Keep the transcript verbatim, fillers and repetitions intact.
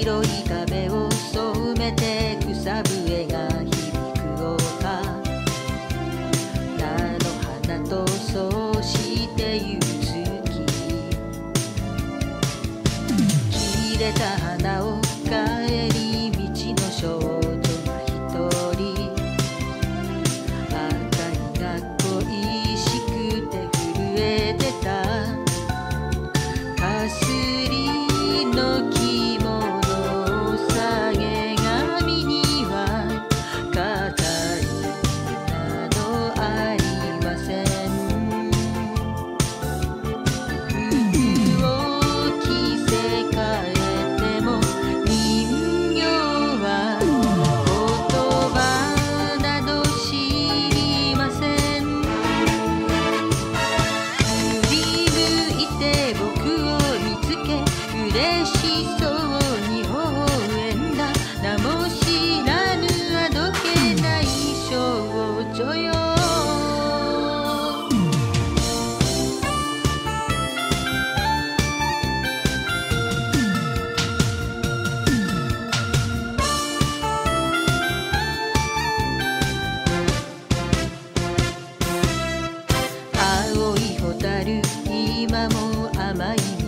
白い壁を染めて草笛が響く丘、菜の花とそして夕月、切れた花を帰り道の少女が一人、赤いが恋しくて震えてた。かすりの着物を下げ髪には飾りなどありません。服を着せ替えても人形は言葉など知りません。振り向いて僕を見つけ嬉しそうに微笑んだ。名も知らぬあどけない少女よ。青い蛍、今も甘い